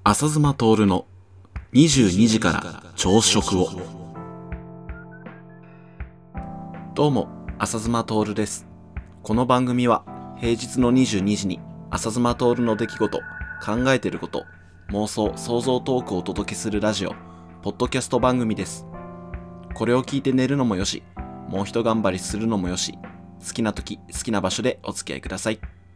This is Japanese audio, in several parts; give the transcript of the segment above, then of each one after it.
浅妻徹の22時から朝食を。どうも、浅妻徹です。この番組は平日の22時に浅妻徹の出来事、考えてること、妄想、想像トークをお届けするラジオ、ポッドキャスト番組です。これを聞いて寝るのもよし、もう一頑張りするのもよし、好きな時、好きな場所でお付き合いください。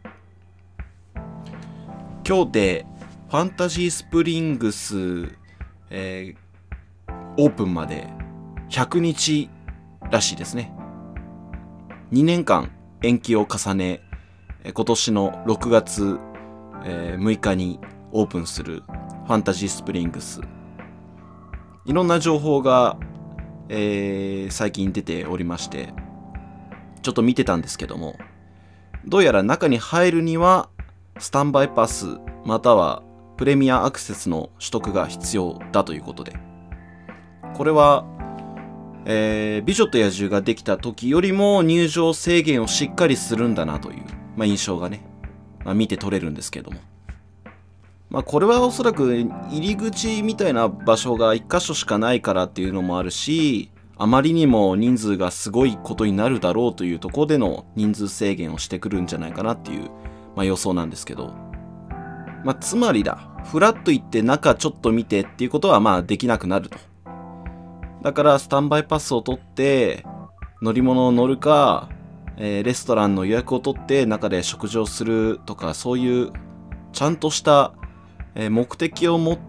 今日でファンタジースプリングス、オープンまで100日らしいですね。2年間延期を重ね、今年の6月、6日にオープンするファンタジースプリングス。いろんな情報が、最近出ておりまして、ちょっと見てたんですけども、どうやら中に入るにはスタンバイパスまたはプレミアアクセスの取得が必要だということで、これは、美女と野獣ができた時よりも入場制限をしっかりするんだなという、印象がね、見て取れるんですけども、これはおそらく入り口みたいな場所が1箇所しかないからっていうのもあるし、あまりにも人数がすごいことになるだろうというところでの人数制限をしてくるんじゃないかなっていう、予想なんですけど、つまりフラッと行って中ちょっと見てっていうことはできなくなると。だからスタンバイパスを取って乗り物を乗るか、レストランの予約を取って中で食事をするとか、そういうちゃんとした、目的を持った、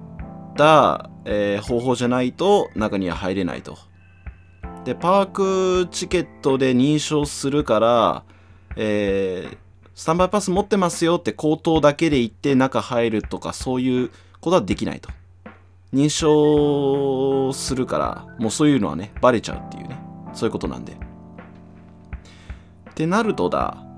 方法じゃないと中には入れないと。で、パークチケットで認証するから、スタンバイパス持ってますよって口頭だけで言って中入るとか、そういうことはできないと。認証するからもうそういうのはねバレちゃうっていうね、そういうことなんで。ってなると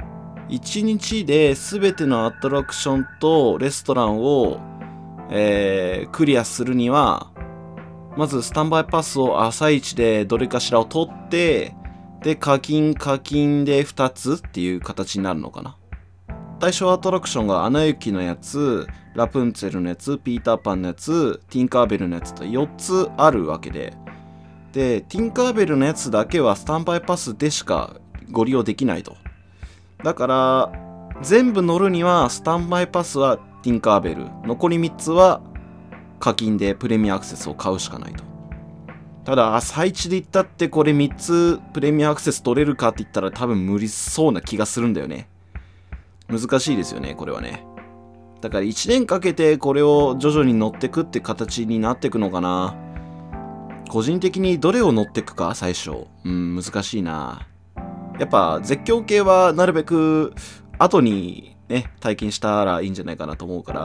1日で全てのアトラクションとレストランを、クリアするには、まずスタンバイパスを朝一でどれかしらを取って、で課金で2つっていう形になるのかな。対象アトラクションがアナ雪のやつ、ラプンツェルのやつ、ピーターパンのやつ、ティンカーベルのやつと4つあるわけで、でティンカーベルのやつだけはスタンバイパスでしかご利用できないと。だから全部乗るにはスタンバイパスはティンカーベル、残り3つは課金でプレミアアクセスを買うしかないと。ただ朝一で行ったってこれ3つプレミアアクセス取れるかって言ったら多分無理そうな気がするんだよね。難しいですよね、これはね。だから1年かけてこれを徐々に乗ってくって形になってくのかな。個人的にどれを乗ってくか最初。難しいな。やっぱ絶叫系はなるべく後にね、体験したらいいんじゃないかなと思うから、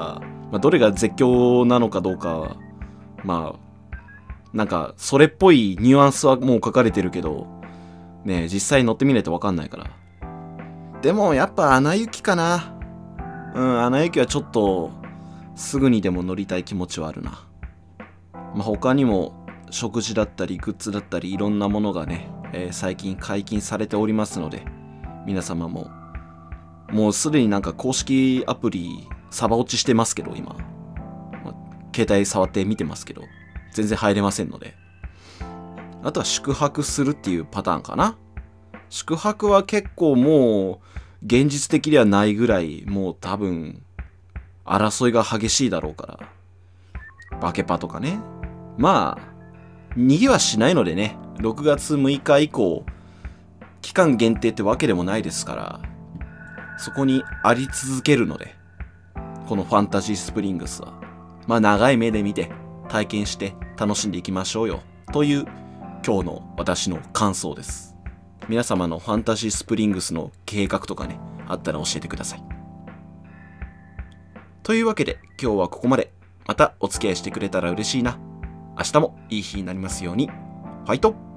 どれが絶叫なのかどうかは、なんかそれっぽいニュアンスはもう書かれてるけど、ね、実際乗ってみないとわかんないから。でもやっぱアナ雪かな。アナ雪はちょっとすぐにでも乗りたい気持ちはあるな。他にも食事だったりグッズだったりいろんなものがね、最近解禁されておりますので、皆様ももうすでになんか公式アプリサバ落ちしてますけど、今、携帯触って見てますけど全然入れませんので、あとは宿泊するっていうパターンかな。宿泊は結構もう現実的ではないぐらい、もう多分争いが激しいだろうから、バケパとかね、逃げはしないのでね、6月6日以降期間限定ってわけでもないですから、そこにあり続けるので、このファンタジースプリングスは長い目で見て体験して楽しんでいきましょうよという今日の私の感想です。皆様のファンタジースプリングスの計画とかね、あったら教えてください。というわけで今日はここまで。またお付き合いしてくれたら嬉しいな。明日もいい日になりますように。ファイト。